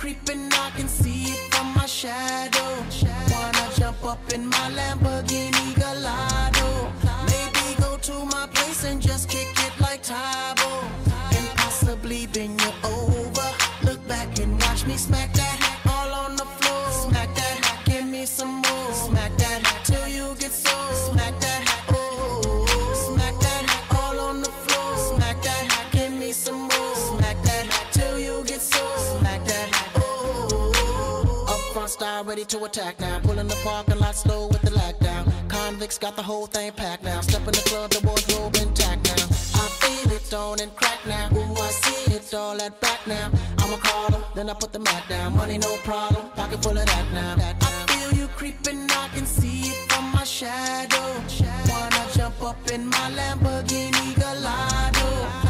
creeping, I can see it from my shadow. Wanna jump up in my Lamborghini Gallardo, maybe go to my place and just kick it like Tybo, and possibly bend you over. Look back and watch me smack that all on the floor. Smack that, give me some more. Smack that till you get sore. Smack that, oh, smack that all on the floor. Smack that, give me some more. Smack that till you get sore. Smack that, oh. Up front style, ready to attack now. Pulling the parking lot slow with the lag down. Convicts got the whole thing packed now. Step in the club, the wardrobe intact now. I feel it on and crack now. Ooh, I see it all at back now. I'ma call them, then I put the mat down. Money no problem, pocket full of that now. I feel you creeping, I can see it from my shadow. Wanna jump up in my Lamborghini Gallardo,